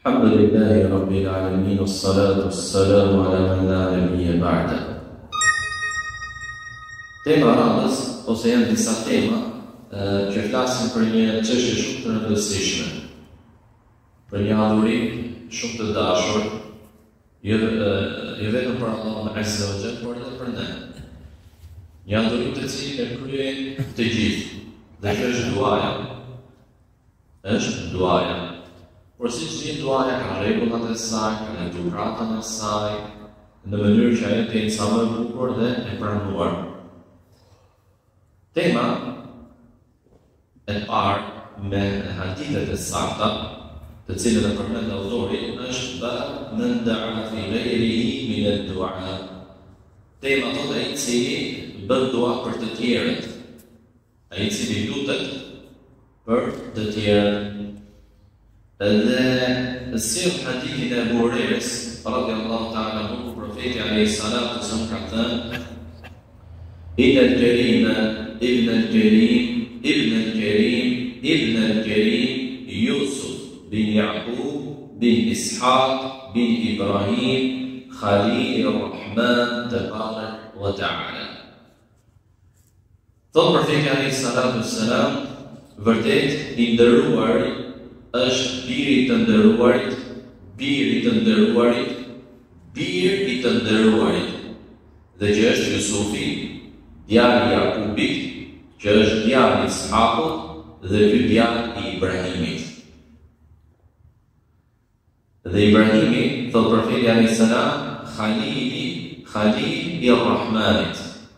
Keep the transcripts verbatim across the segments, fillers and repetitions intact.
الحمد لله رب العالمين والصلاة والسلام على من لا نبي بعده. Tema radhës, ose janë disa tema që flasin për një çështje shumë të rëndësishme, për një adhurim shumë të dashur, jo jo vetëm për Allahun Azza wa Jalla, por edhe për ne. Një adhurim të cilin e kryejnë të gjithë, dhe kjo është duaja. Është duaja. Por si që gjithë duaja ka rregullat e saj, ka edukatën e saj, në mënyrë që ajo të jetë sa më e bukur dhe e pranuar. Tema e parë me hadithet e sakta, të cilën e përmend autori, është bab men da'a fi ghayrihi min ad-du'a. Tema thotë ai i cili bën dua për të tjerët, ai i cili lutet për të tjerët. Dhe si hadithin e Abu Hurajres radhiyallahu ta'ala anhu, profeti alayhi salatu wasallam ka thënë: Inna al-Karima ibn al-Karim ibn al-Karim ibn al-Karim Yusuf bin Yaqub bin Ishaq bin Ibrahim Khalil ar-Rahman tabarak wa ta'ala. Thotë profeti alayhi salatu wasallam, vërtet i nderuari është biri i të nderuarit, biri i të nderuarit, biri i të nderuarit, dhe që është Jusufi, djali i Jakubit, që është djali i Ishakut dhe ky djali i Ibrahimit. Dhe Ibrahimi, thotë profeti alayhis salam, Khalili, Khalil i Rahmanit.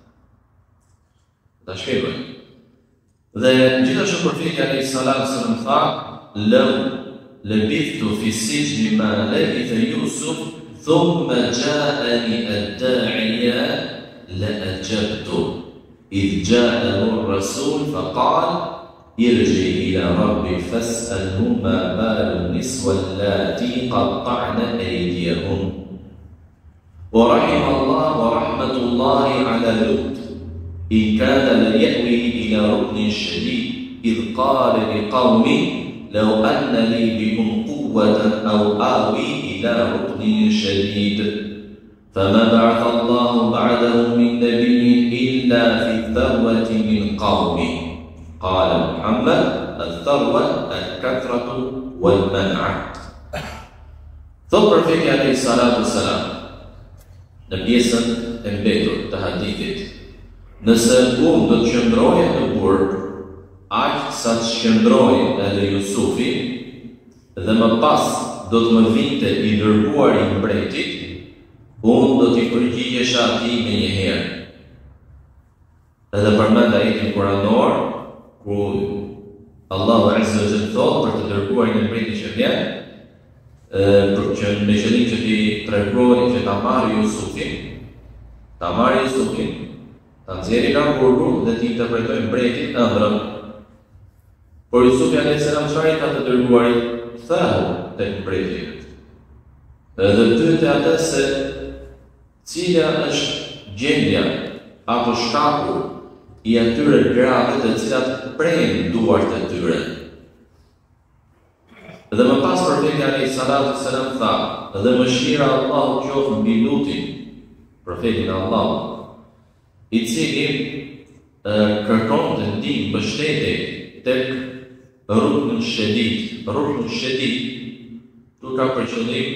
Ta shpjegoj. Dhe gjithashtu profeti alayhis salam më tha: لو لبثت في السجن ما لبث يوسف ثم جاءني الداعي لأجبته إذ جاءه الرسول فقال ارجع إلى ربك فاسأله ما بال النسوة اللاتي قطعن أيديهن ورحم الله ورحمة الله على لوط إن كان ليأوي إلى ركن شديد إذ قال لقومه لو أن لي بكم قوة أو آوي إلى ركن شديد فما بعث الله بعده من نبي إلا في الثروة من قومه. قال محمد: الثروة الكثرة والمنعة. Thotë profeti alayhi salatu wassalam në pjesën e mbetur të hadithit: nëse unë do të qëndroje në burg aq sa të shkëndroi edhe Jusufi, dhe më pas do të më vinte i dërguari i mbretit, unë do t'i përgjigjesha atij me një herë. Edhe përmend ajetin kuranor ku Allahu Azza wa Jalla thotë për të dërguarin e mbretit që vjen, për që me qëllim që t'i tregojë që ta marrë Jusufin, ta marrë Jusufin, ta nxjerrë nga burgu dhe t'i interpretojë mbretit ëndrrën. Por Jusufi alayhis salam çfarë ka të dërguarit? Theu tek mbreti. Edhe pyete atë se cila është gjendja apo shkaku i atyre grave të cilat prejnë duart e tyre. Dhe më pas profeti alayhis salam tha: dhe mëshira e Allahut qoftë mbi Lutin, profetin e Allahut, i cili kërkonte ndihmë, mbështetje tek ruknun shedid. Ruknun shedid tu ka për qëllim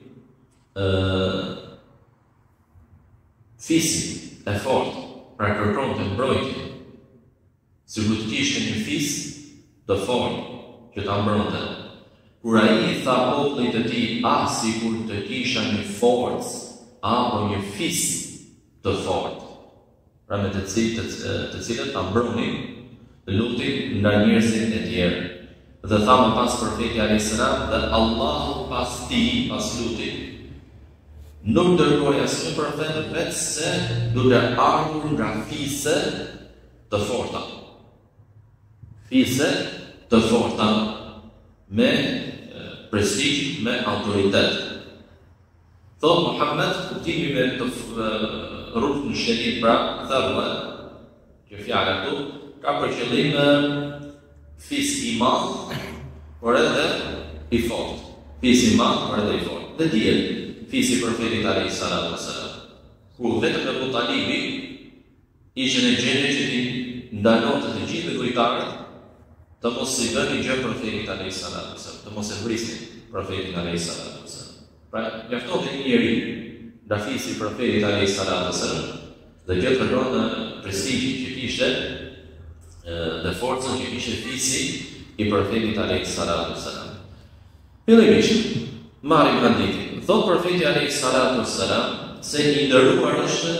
fisin e fortë, pra kërkon të mbrojtje, si ku të kishte një fis të fortë që ta mbronte. Kur ai tha popullit të tij: ah, sikur të kisha një forcë apo një fis të fortë, pra me të cilët të cilët ta mbronin Lutin nga njerëzit e tjerë. Dhe tha më pas profeti alayhis salam: dhe Allahu pas ti, pas Lutit, nuk dërgoi asnjë profet vetë se duke ardhur nga fise të forta. Fise të forta me prestigj, me autoritet. Thotë Muhammed, kuptimi me të rukn shedid, pra thërë, që fjala këtu ka për qëllim fis i madh, por edhe i fortë. fisi madh për dhe i fort. Dhe dihet fisi profetit alayhi salatu wassalam. Ku vetëm Abu Talibi ishte në gjendje që ti ndalonte të gjithë kujtarët të mos i bëni gjë profetit alayhi salatu wassalam, të mos e vrisnin profetin alayhi salatu wassalam. Pra mjaftonte një njeri nga fisi profetit alayhi salatu wassalam dhe gjë tregon në prestigjin që kishte dhe forcën që kishte fisi i profetit alayhi salatu wassalam. Fillimisht marrim hadithin. Thot profeti alayhi salatu wassalam se i ndëruar është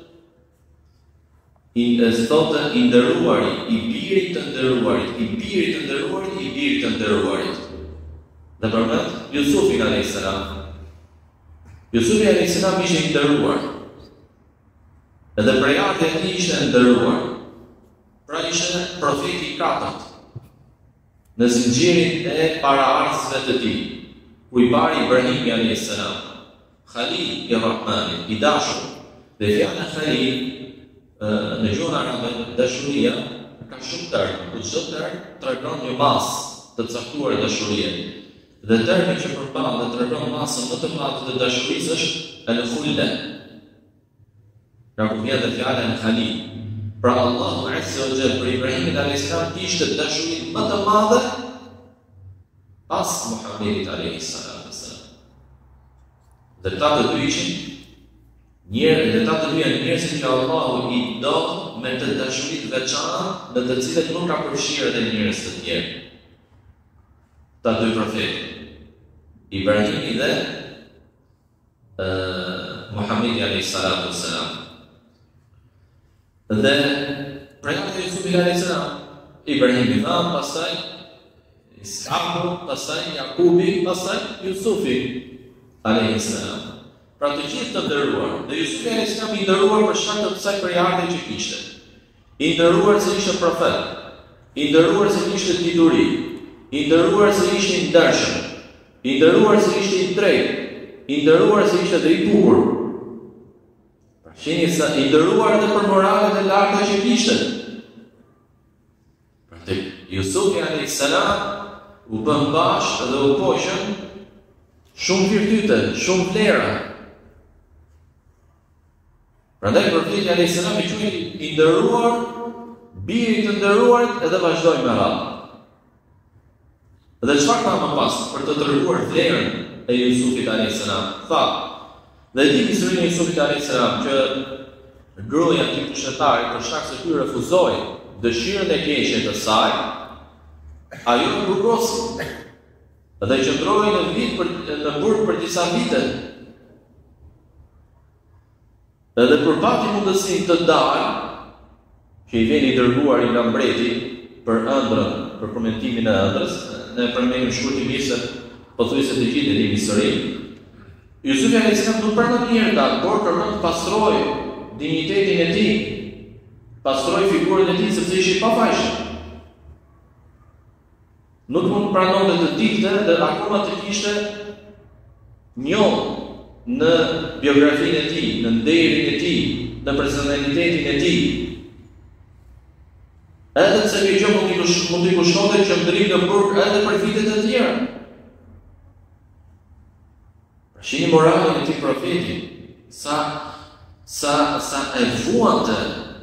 i thotë i ndëruari, i birit të ndëruarit, i birit të ndëruarit, i birit të ndëruarit. Dhe përmend Jusufin alayhi salam. Jusufi alayhi salam ishte i ndëruar. Edhe prejardhja e tij ishte ndëruar. Pra ishte profeti i katërt në zinxhirin e paraardhësve të tij. Ku i pari Ibrahimi alayhi salam, Khalil i Rahmanit, i dashur. Dhe fjala Khalil në gjuhën arabe dashuria ka shumë termë, ku çdo term tregon një masë të caktuar dashurie. Dhe termi që përmban dhe tregon masën më të madhe të dashurisë është al-khulla. Pra ku vjen dhe fjala al-Khalil. Pra Allahu azza wa jalla për Ibrahimin alayhis salam kishte dashuri më të madhe pas Muhamedit alayhis salam. Dhe ta të dy ishin njerë, dhe ta të dy janë njerëzit që Allahu i do me të dashurit veçantë në të cilët nuk ka përfshirë edhe njerëz të tjerë. Ta dy profetë, Ibrahimi dhe uh, Muhamedi alayhis salatu wassalam. Dhe prejardhja e Jusufit alayhis salam, Ibrahimi thamë, pastaj Ishaku, pastaj Jakubi, pastaj Jusufi alayhis salam. Pra të gjithë të ndëruar, dhe Jusufi alayhis salam i ndëruar për shkak të kësaj prejardhje që kishte. I ndëruar se ishte profet, i ndëruar se kishte dituri, i ndëruar se ishte i ndershëm, i ndëruar se ishte i drejtë, i ndëruar se ishte dhe i bukur. Pra shihni sa i ndëruar edhe për moralet e larta që kishte. Pra te Jusufi alayhis salam u bën bashkë dhe u poqën shumë virtyte, shumë vlera. Prandaj profeti alayhis salam i quajti i ndëruar, biri të ndëruarit edhe vazhdoi me radhë. Dhe çfarë tha më pas për të treguar vlerën e Jusufit alayhis salam? Tha, dhe di historinë e Jusufit alayhis salam që gruaja e pushtetarit për shkak se ky refuzoi dëshirën e keqe të saj, ajo e burgosi. Dhe qëndroi në vit për në burg për disa vite. Edhe kur pati mundësinë të dalë, që i vjen i dërguar nga mbreti për ëndrrën, për përmentimin e ëndrrës, ne përmendim shkurtimisht se pothuajse të gjithë e dinë historinë. Jusufi alayhis salam nuk pranon mirë ta, por kërkon të pastrojë dinjitetin e tij, pastrojë figurën e tij sepse ishte i pafajshëm. Nuk mund pranonte të dikte dhe akoma të kishte njohur në biografinë e tij, në nderin e tij, në personalitetin e tij. Edhe se kjo gjë mund t'i kushtonte qëndrim në burg edhe për vitet e tjera. Pra shihni moralin e këtij profeti, sa sa sa e vuante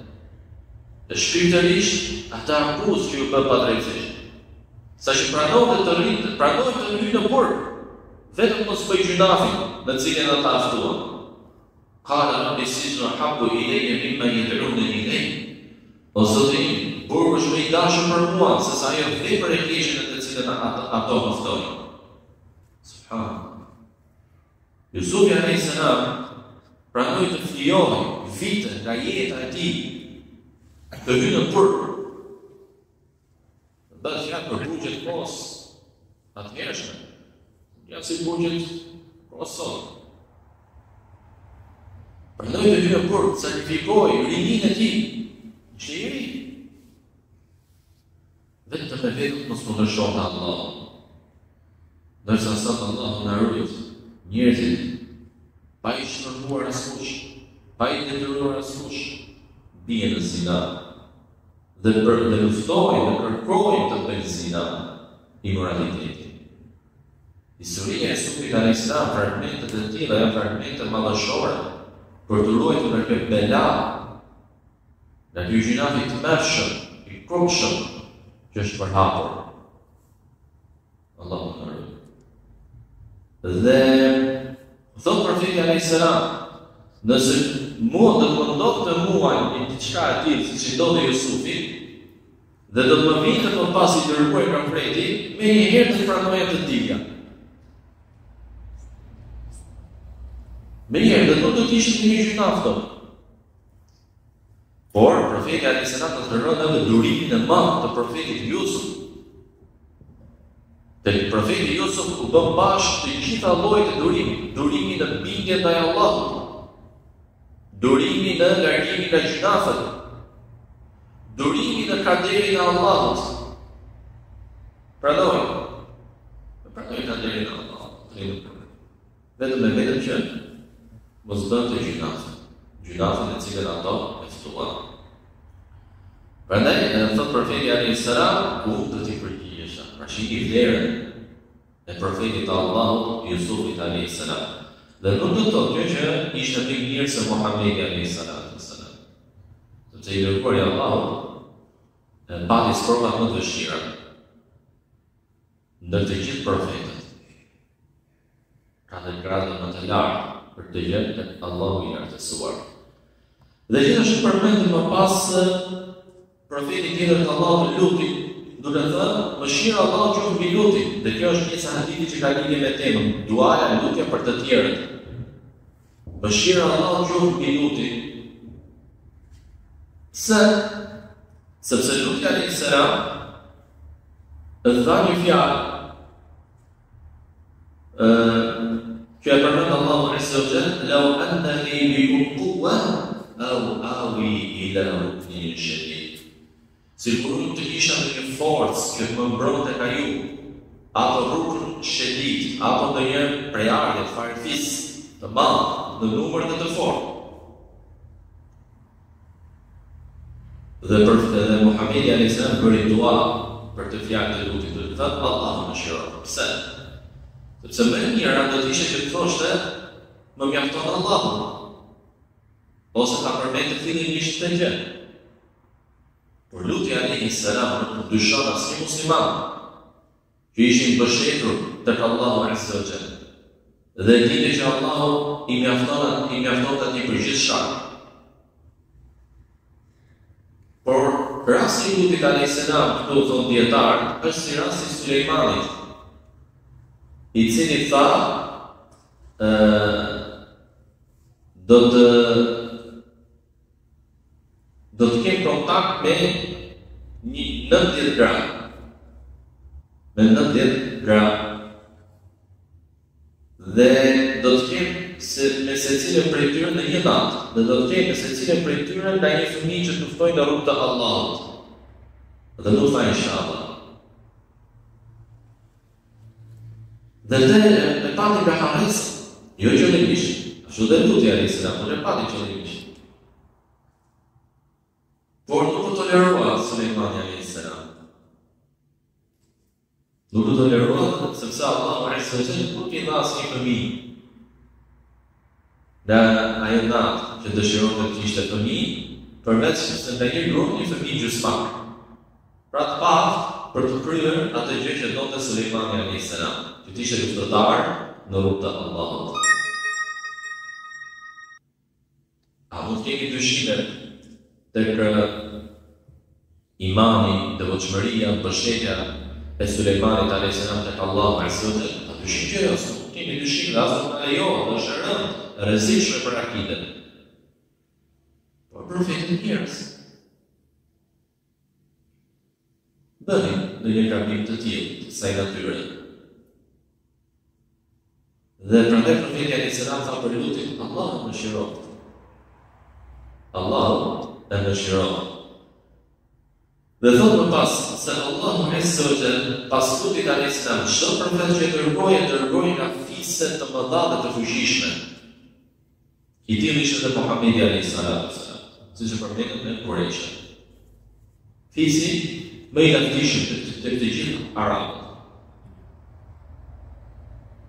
shpirtërisht ata akuzë që ju bën padrejtësisht. Sa që pranonte të rritë, pranonte të rritë në burg, vetëm mos bëj gjunafin në cilin ata aftuan. Qala rabbi sijnu habbu ilayya mimma yad'unani ilayhi. O Zoti im, burgu është më i dashur për mua se sa ajo vepër e keqe në të cilën ato më ftojnë. Subhanallah. Jusufi alayhis salam pranoi të flijohej vite nga jeta e tij të hyjë në burg. Bësh ja për burgjet pos atëhershme. Ja si burgjet pos sot. Pranoi të hyjë në burg, sakrifikoi rininë e tij. Ishte i ri. Vetëm me vetëm mos më ndryshon Allah. Ndërsa sot Allah na rrit njerëzit pa i shërbuar askush, pa i detyruar askush, bien në zina. Dhe për dhe luftojnë dhe kërkojnë të bëjnë zina imoralitetin. Historia e Yusufit alayhis salam, fragmentet e tilla janë fragmente madhështore për të ruajtur nga kjo bela, nga ky gjunafi të mërshëm, i krupshëm që është përhapur. Allahu na ruaj. Dhe thot profeti alayhis salam, nëse mua do të më ndodhte muaj një diçka e tillë siç i ndodhi Jusufit, dhe do të më vinte më pas i dërguar nga mbreti, me një herë të pranoja të dilja. Me një herë, dhe nuk do të ishte një gjunaf do. Por, profeti alayhis salam do të rënë edhe durimin e madh të profetit Jusuf. Dhe profeti Jusuf u bën bashkë të gjitha llojet e durimit, durimin në bindje ndaj Allahut, durimin në largimin nga gjunafet, durimin në kaderin e Allahut. Pranoj, pranoj kaderin e Allahut. Vetëm me vetëm që mos bënte gjunafet, gjunafet e cilën ato e ftuan. Prandaj, thot profeti alayhis salam, ku do t'i përgjigjesha. Pra shiki vlerën e profetit Allahut Jusufit alayhis salam. Dhe nuk do të thotë kjo që ishte më i mirë se Muhamedi alayhis salam. Sepse i dërguari i Allahut pati provat më të vështira ndër të gjithë profetët. Ka dhe gradë më të lartë për të jetë tek Allahu i lartësuar. Dhe gjithashtu përmendet më pas profeti tjetër të Allahut Luti, duke thënë mëshira e Allahut qoftë mbi Lutin, dhe kjo është pjesa e hadithit që ka lidhje me temën, duaja e lutja për të tjerët. Mëshira e Allahut qoftë mbi Lutin. Se sepse Luti alayhis salam e dha një fjalë që e përmend Allahu azza wa jalla, "Law anna li bikum quwwa aw awi ila ruknin shadid." Si kur unë të kisha në një forcë që të më mbronte ka ju, apo rrugën shedit, apo në një prejardje të farëfis të madh në numër dhe të fortë. Dhe për edhe Muhamedi alayhis salam bëri dua për të fjalën e Lutit, dhe thotë Allahu më shiro. Pse? Sepse më e mira do të ishte që të thoshte më mjafton Allahu. Ose ta përmendë fillimisht këtë gjë. Por Luti alayhis salam nuk dyshon asnjë musliman që ishin mbështetur tek Allahu azza wa jalla. Dhe dinte që Allahu i mjafton i mjafton atij për gjithë shkak. Por rasti i Lutit alayhis salam, këtu thon dietar, është si rasti i Sulejmanit, i cili tha ë do të do të kem kontakt me një nëntëdhjetë gradë. Me nëntëdhjetë gradë. Dhe do të kem se me secilën prej tyre në një natë, dhe do të kem me secilën prej tyre nga një fëmijë që të ftojnë në rrugën e Allahut. Dhe nuk tha inshallah. Dhe të e pati nga haresa, jo qëllimisht, ashtu dhe Luti alayhis salam, por e pati qëllimisht. Por nuk u tolerua Sulejmani alayhis salam. Nuk u tolerua sepse Allahu azza wa jalla nuk i dha asnjë fëmijë. Dhe ajo natë që dëshironte të kishte fëmijë, përveç se nga një grup një fëmijë gjysmak. Pra të paft për të kryer atë gjë që donte Sulejmani alayhis salam, që të ishte luftëtar në rrugën e Allahut. A mund të kemi dyshime tek imani, devotshmëria, mbështetja e Sulejmanit alayhis salam tek Allahu azza wa jalla? A dyshim që jo, kemi dyshime, as nuk e jo, është rënd, rrezikshme për akiden. Por profeti njerëz bëni në një gabim të tillë, të kësaj natyre. Dhe prandaj profeti alayhis salam tha për Lutin, Allahu më shiro. Allahu e mëshiron. Dhe thotë më pas, se Allahu azza wa jalla pas Lutit alayhis salam, çdo profet që dërgoi, dërgoi nga fise të mëdha dhe të fuqishme. I tillë ishte edhe Muhamedi alayhis salam, siç e përmendet në Kurejsh. Fisi më i lartishëm të të gjithë arabët.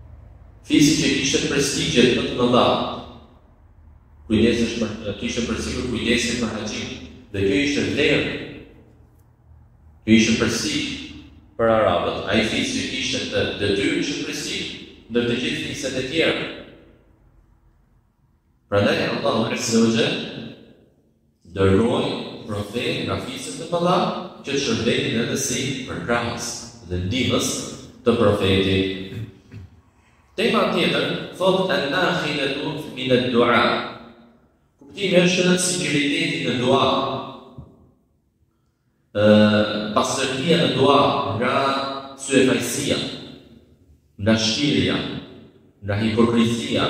Fisi që kishte prestigjet më të mëdha. Kujdesesh për kishte përsikur kujdesin për haxhin. Dhe kjo ishte vlerë. Kjo ishte prestigj për arabët. Ai fis që kishte të detyrë ishte prestigj ndër të gjithë fiset e tjera. Prandaj Allahu Azza wa Jalla dërgoi profet nga fiset e mëdha që shërbenin edhe si përkrahës dhe ndihmës të profetit. Tema tjetër thot an-nakhilatu min ad-du'a. Kuptimi është sinqeriteti në dua. Ë pastërtia në dua nga syefajsia, nga shkirja, nga hipokrizia.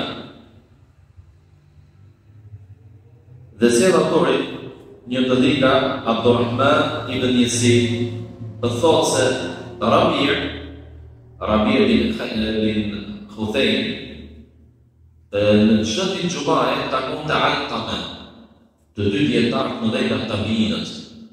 Dhe se autori një të dhika Abdurrahman ibn Yazid të thotë se Rabir Rabir bin Khuthayn në çdo xumaje takon të Alqama, të dy dietarë të mëdhenj të tabiinët.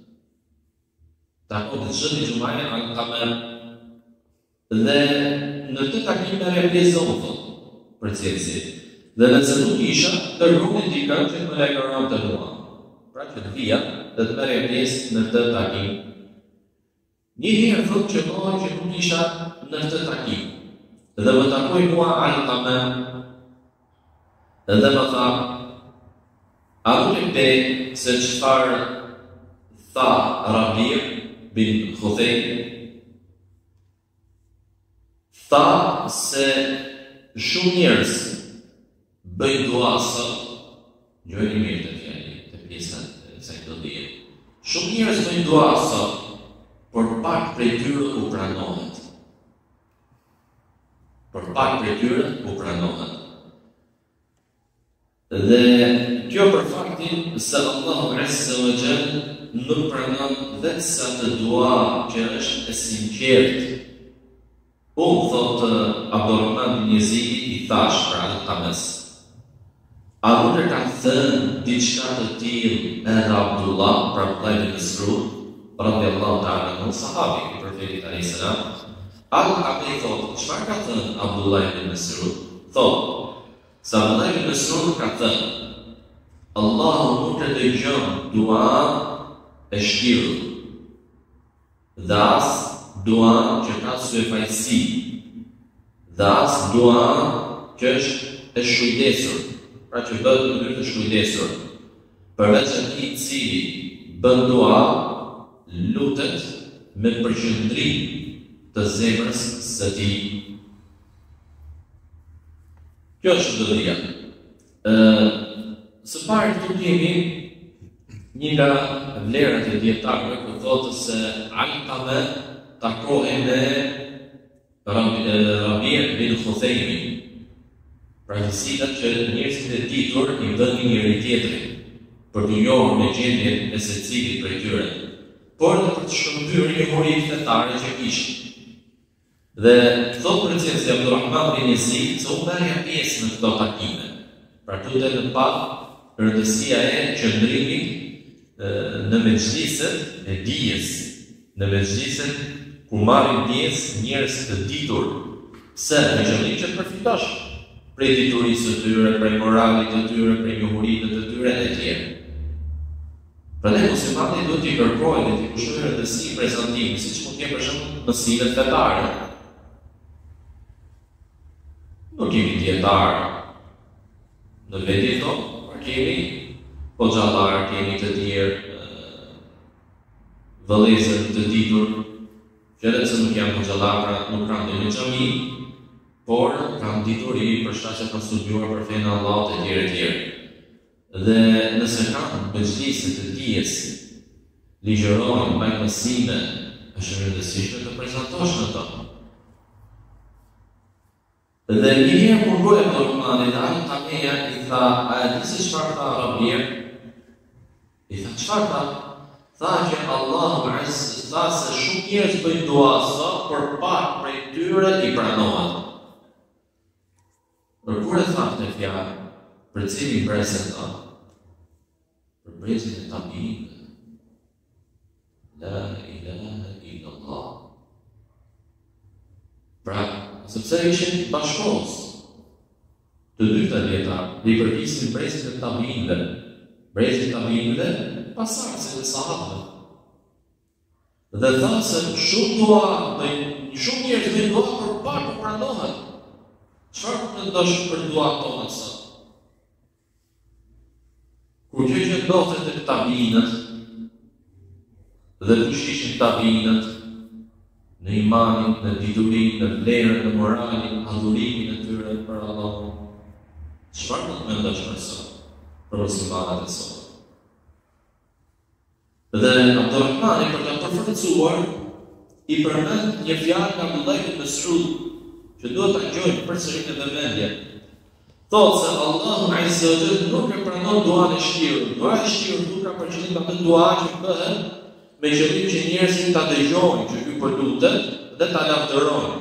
Takon të çdo xumaje Alqama dhe në të takime realizohet për cilësi. Dhe nëse nuk isha, dërgoni dikën që më lajmëron të dua. Pra që të vija dhe të merre pjesë në të takim. Një herë thotë që kohë që nuk isha në të takim. Dhe më takoi mua Alqama. Dhe më tha, a nuk e pe se çfarë tha Rabir bin Khuthayn? Tha se shumë njerëz bëjnë dua sot, njëri mirë të fjali, të pjesa e kësaj ndodhie. Shumë njerëz bëjnë dua sot, por pak prej tyre u pranohet. Por pak prej tyre u pranohet. Dhe kjo për faktin se Allahu Azza wa Jalla nuk pranon vetë sa të dua që është e sinqertë. Unë thotë Abdurrahman bin Yazid i thash për Alqamas. A nuk e ka thënë diçka të tillë edhe Abdullah, pra Abdullah ibn Mas'ud, radhiyallahu ta'ala anhu, sahabi i profetit alayhis salam. Alqama i thotë, çfarë ka thënë Abdullah ibn Mas'ud? Thotë, sa Abdullah ibn Mas'ud ka thënë, Allahu nuk e dëgjon dua e shkirët, dhe as dua që ka syefajsi, dhe as dua që është e shkujdesur. Pra që bëhet në mënyrë të shkujdesur. Përveç atij i cili bën dua, lutet me përqendrim të zemrës së tij. Kjo është dobëria. Ë, së pari këtu kemi një nga vlerat e dietarëve ku thotë se Alqama takohej me Rabir bin Khuthayn. Pra njësitat që njerëzit e ditur i bënin njëri tjetrin për t'u njohur me gjendjen e secilit prej tyre, por edhe për të shkëmbyer njohurinë fetare që kishin. Dhe thotë për cilësi si Abdurrahman bin Yazid se u merrja pjesë në këto takime. Pra këtu dhe në pak rëndësia e qëndrimit në mexhliset e dijes, në mexhliset ku marrin pjesë njerëz të ditur, se në qëllim që të përfitosh prej diturisë të tyre, prej moralit të tyre, prej njohurive të tyre e tjerë. Prandaj muslimani duhet t'i kërkojë dhe t'i kushtojë rëndësi prezantimi, siç mund të jetë për shembull mësimet fetare. Nuk kemi dietar në vendi tonë, por kemi hoxhallar, kemi të tjerë vëllezër të ditur, që edhe se nuk janë hoxhallar, nuk kanë në xhami, por kanë dituri për shkak se kanë studiuar për fenë e Allahut e tjerë e tjerë. Dhe nëse kanë mexhlise të dijes, ligjërojnë, bajnë mësime, është e rëndësishme të prezantosh në to. Dhe një herë kur rrugë Abdurrahmanit, Alqameja i tha, a e di se çfarë tha Rabir? I tha, çfarë tha? Tha që Allahu Azza tha se shumë njerëz bëjnë dua sot, por pak prej tyre i pranohet. Për kur e tha këtë fjalë, për cilin brezë tha? Për brezin e tabiinëve. La ilaha illallah. Pra, sepse ishin bashkës, të dy këta dietar, i përkisin brezit e tabiinëve, brezit e tabiinëve, pasardhësit e sahabëve. Dhe tha se shumë dua, dhe shumë njerëz me dua për pak për pranohet. Çfarë mendosh për duat tona sot? Kur kjo që ndodhet të tabiinët, dhe kush ishin tabiinët, në imanin, në diturin, në vlerën, në moralin, adhurimin e tyre për Allahun. Çfarë do të mendosh për sot? Për muslimanat e sot. Dhe Abdurrahmani për të përforcuar i përmend një fjalë nga Abdullah ibn Mas'ud që duhet ta gjojmë përsëri në vëmendje. Thotë se Allahu Azza wa Jalla nuk e pranon duan e shtirur. Dua e shtirur nuk ka për qëllim atë dua që bëhet me qëllim që njerëzit ta dëgjojnë që ky po lutet dhe ta lavdërojnë.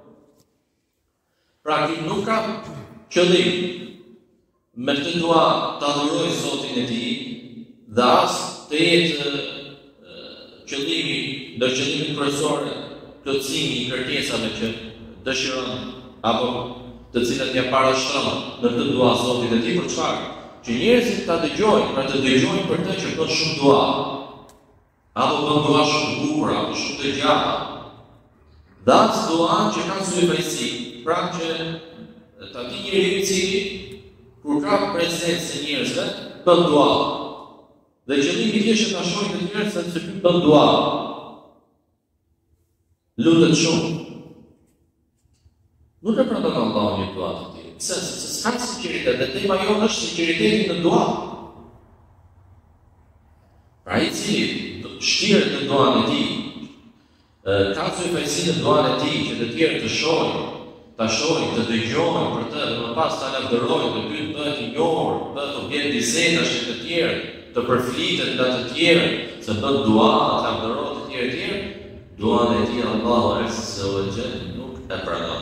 Pra ky nuk ka qëllim me të dua ta adhuroj Zotin e tij dhe as të jetë qëllimi, ndër qëllimin kryesor plotësimi i kërkesave që dëshiron apo të cilat ja parashtron në të dua Zotit e tij për çfarë? Që njerëzit ta dëgjojnë, pra të dëgjojnë për të që bën shumë dua. Apo bën dua shumë bukur, apo shumë të gjata. Dhe atë dua që kanë syfajsi, pra që ta di njeriu i cili kur ka prezencë njerëzve, bën dua. Dhe qëllimi i tij është ta shohë të njerëzit se ky bën dua. Lutet shumë. Nuk e pranon Allahu një dua të tij. Pse? Se s'ka sinqeritet, dhe tema jonë është sinqeriteti në dua. Pra i cili shtirët në duan e tij, ka syfajsi në duan e tij që të tjerë të shohin, ta shohin, të dëgjojnë për të, dhe më pas ta lavdërojnë, dhe ky bëhet i njohur, bëhet objekt bisedash që të tjerë, të përflitet nga të tjerë, se bën dua, ta lavdërohet të tjerë të tjerë, duan e tij Allahu Azza wa Jalla nuk e pranon.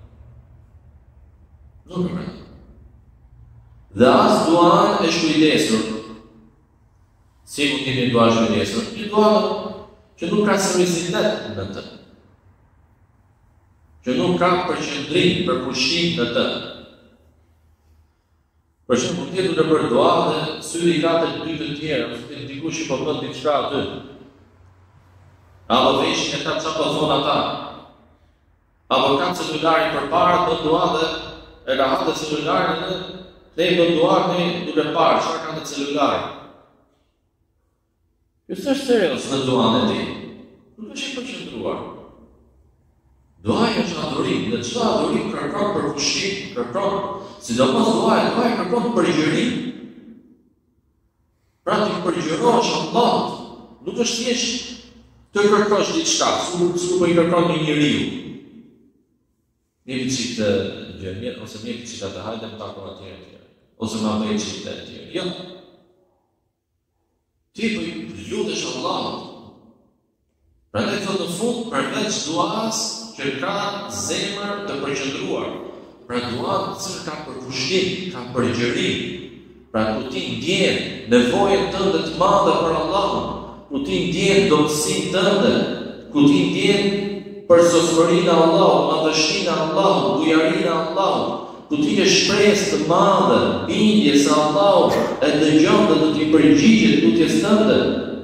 Nuk e pranon. Dhe as duan e shkujdesur. Si mund të jemi dua shkujdesur? Një dua që nuk ka seriozitet në të. Që nuk ka përqendrim, përpushim në të. Për shembull, ti duhet të bësh dua dhe syri i ka të dy të tjerë, ose ti dikush që po bën diçka aty. Apo vesh që ka çfarë po thon ata. Apo ka celularin përpara bën dua dhe e ka hatë celularin dhe te bën dua ne duke parë çfarë ka në celular. Kjo s'është serioz në duan e tij. Nuk është i përqendruar. Duaja është adhurim, dhe çdo adhurim kërkon përpushim, kërkon, sidomos duaja, duaja kërkon përgjërim. Pra ti përgjërohesh Allahut, nuk është thjesht të kërkosh diçka, s'u po i kërkon një njeriu. Një çik të gjë, ose një çik të hajde më takon atje atje, ose më bëj çik të atje. Jo. Ti po i lutesh Allahut. Prandaj thotë në fund përveç duas që ka zemër të përqendruar, pra dua që ka përpushim, ka përgjërim, pra ku ti ndjen nevojën tënde të madhe për Allahun, ku ti ndjen dobësinë tënde, ku ti ndjen përsosmërinë e Allahut, madhështinë e Allahut, bujarinë e Allahut, ku ti ke shpresë të madhe, bindje se Allahu e dëgjon dhe do t'i përgjigjet lutjes tënde.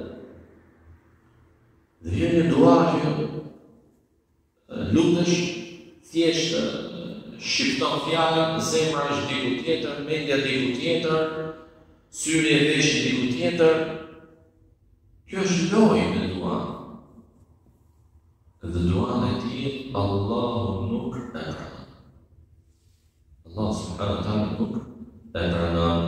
Dhe vjen një dua që lutesh, thjesht shqipton fjalën, zemra është diku tjetër, mendja diku tjetër, syri e veshit diku tjetër. Kjo është lojë me dua. Dhe duan e tij Allahu nuk e pranon. Allah subhanahu wa taala nuk e pranon.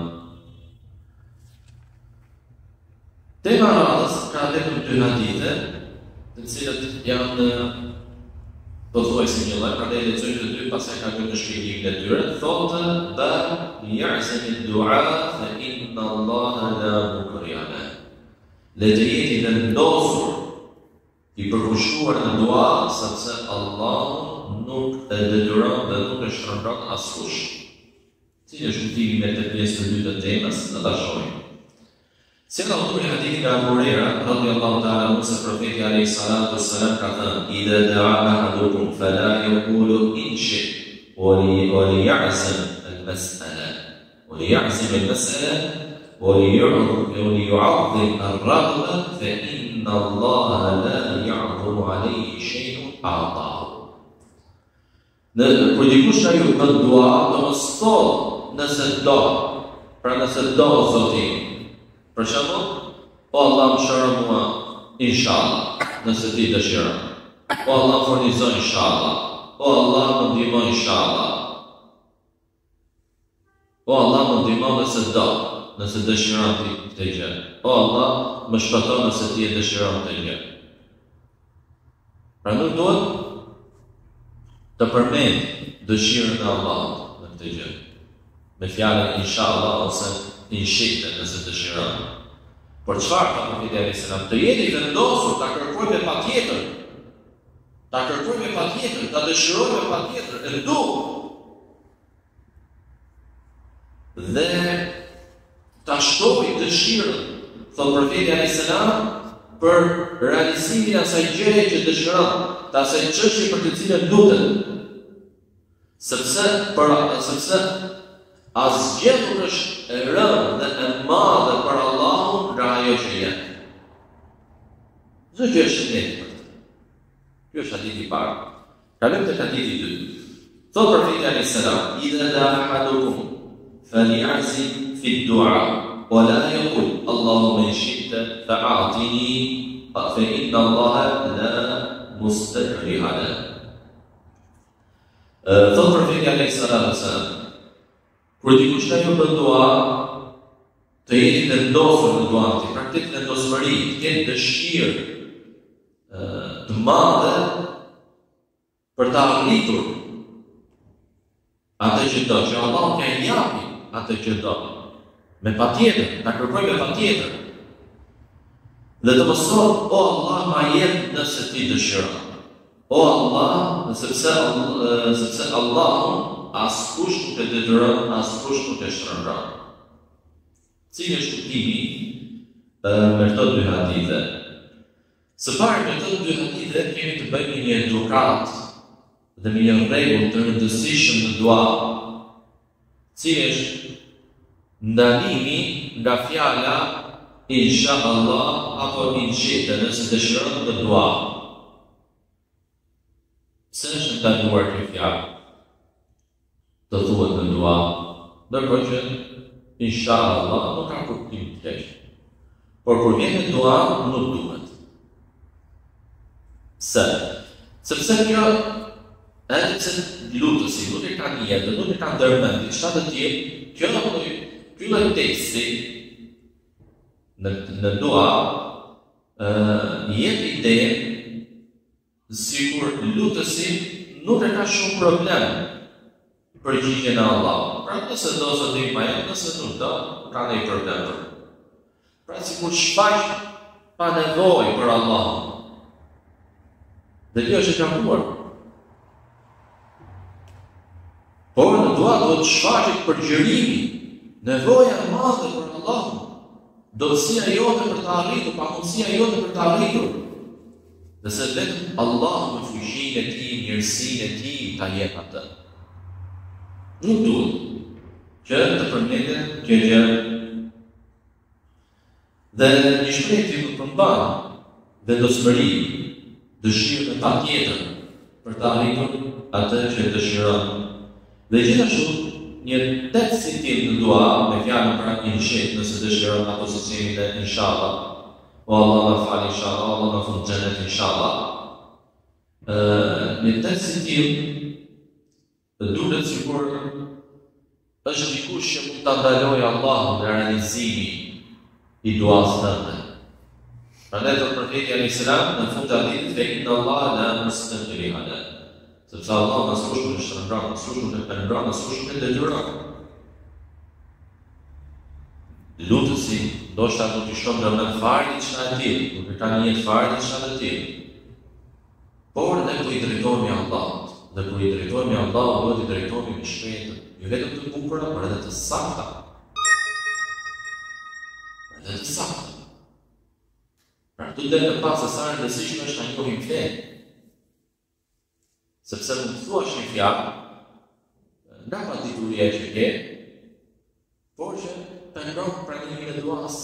Tema radhës ka vetëm dy hadithe, të cilat janë pothuajse një lloj, prandaj lexojmë të dy pastaj ka këtë shpjegimin e tyre. Thotë ba ya'zam ad-du'a fa inna Allaha la mukriha. Le të jeti vendosur i përkushuar në dua, sepse Allahu nuk e detyron dhe nuk e shtrëngon askush. Cili është kuptimi me këtë pjesë të dytë të temës, në ta shohim. Se ka autori i hadithit nga Abu Huraira radhiyallahu ta'ala anhu se profeti alayhi salatu wassalam ka thënë: "Idha da'a ahadukum fala yaqulu in shi wa li wa li ya'zam المسألة وليعزم المسألة وليعظم الرغبة فإن الله لا يعظم عليه شيء أعطاه. Kur dikush ai ju bën dua, do mos thot nëse do, pra nëse do Zoti. Për shembull, o Allah më shëro mua, inshallah, nëse ti dëshiron. O Allah furnizo inshallah. O Allah më ndihmo inshallah. O Allah më ndihmo nëse do, nëse dëshiron ti këtë gjë. O Allah më shpëton nëse ti e dëshiron këtë gjë. Pra nuk duhet të përmend dëshirën e Allahut në këtë gjë. Me fjalën inshallah ose inshallah nëse dëshiron. Por çfarë ka profeti alayhis salam? Të jeni vendosur ta kërkoj me patjetër. Ta kërkoj me patjetër, ta dëshiroj me patjetër, e du. Dhe ta shtoj dëshirën, thot profeti alayhis salam, për realizimin e asaj gjëje që dëshiron, të asaj çështje për të cilën lutet. Sepse për sepse asgjë nuk është e rëndë dhe e madhe për Allahun nga ajo që jep. Çdo gjë është e për të. Ky është hadithi i parë. Kalojmë te hadithi i dytë. Thot profeti alayhis salam: "Idha da ahadukum faly'azim fi ad-du'a wa la yaqul Allahumma in shi'ta fa'atini fa inna Allaha la mustakriha lahu." Thot profeti alayhis salam: kur dikush nga ju bën dua, të jeni vendosur në duan ti, pra këtë vendosmëri, të ketë dëshirë të madhe për të arritur atë që do, që Allah t'ja japi atë që do. Me patjetër, ta kërkoj me patjetër. Dhe të mësot, o Allah ma jep nëse ti dëshiron. O Allah, sepse sepse Allahun askush nuk e detyron, askush nuk e shtrëngon. Cili është kuptimi me këto dy hadithe? Së pari, me këto dy hadithe kemi të bëjmë një edukat dhe një rregull të rëndësishëm në dua, cili është ndalimi nga fjala insha Allah apo inshita nëse dëshiron të dua. Pse është ndaluar kjo fjalë? Të thuhet në dua, ndërkohë që inshallah nuk ka kuptim të keq. Por kur vjen në dua nuk duhet. Pse? Sepse kjo edhe pse lutësi nuk e ka një jetë, nuk e ka ndërmendje, çfarë të tjerë, kjo ky lloj teksti në në dua ë jep ide sikur lutësi nuk e ka shumë problem përgjigjen e Allahut. Pra nëse do të di më jep, nëse nuk do, ka ndonjë problem. Pra sikur shfaq pa nevojë për Allahun. Dhe kjo është e kamuar. Por në dua do të shfaqet përgjërimi, nevoja e madhe për Allahun, dobësia jote për të arritur, pamundësia jote për të arritur. Dhe se vetëm Allah me fuqinë e tij, mirësinë e tij ta jep atë. Nuk duhet që të përmendet kjo gjë. Dhe një shprehje që përmban vendosmëri, dëshirë e patjetër për të arritur atë që dëshiron. Dhe gjithashtu një tet citim në dua me fjalën pra inshet nëse dëshiron apo si themi dhe inshallah. O Allah na fal inshallah, Allah na fut xhenet inshallah. Ë një tet citim duket sikur është dikush që mund ta ndalojë Allahun nga realizimi i duas tënde. Prandaj do profeti alayhis salam në fund të hadithit dhe inna Allah la mustakriha lahu. Sepse Allah në askush nuk e shtrëngon, askush nuk e pengon, askush nuk e detyron. Lutësi, ndoshta nuk i shkon në mend fare diçka e tillë, nuk e ka një jetë fare diçka të tillë. Por ne po i drejtohemi Allahut, dhe po i drejtohemi Allahut, do të drejtohemi me shpejtë, jo vetëm të bukura, por edhe të sakta. Por edhe të sakta. Pra tu dhe në pasë sa rëndësishme është ta njohim fenë. Sepse mund të thuash një fjalë, nga pa dituria që ke, por që pengon pranimin e duas.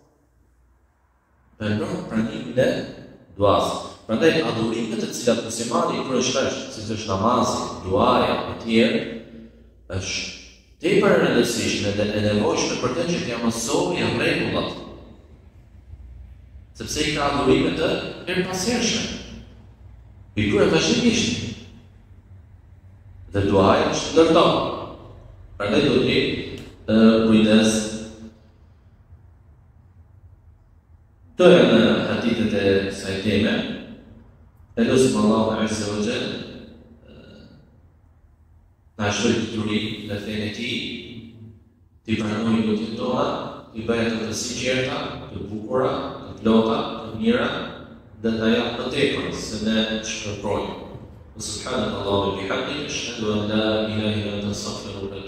Pengon pranimin e duas. Prandaj adhurimet të cilat muslimani i përshtash, siç është namazi, duaja e tjerë, është tepër e rëndësishme dhe e nevojshme për të që t'ia mësojë rregullat. Sepse i ka adhurime të erpashershme. I kryet vazhdimisht. Dhe duaja është ndërtonë. Prandaj duhet të kujdes. Këto janë hadithet e kësaj teme. E lutim Allahu Azza wa Jall na shpëtoi dituri në fenë e tij, t'i pranojë lutjet tona, t'i bëjë ato të sinqerta, të bukura, të plota, të mira, dhe të japë më tepër se ne shkëpërojmë. Subhanallahu wa bihamdihi, ashhadu an la ilaha illa anta, astaghfiruka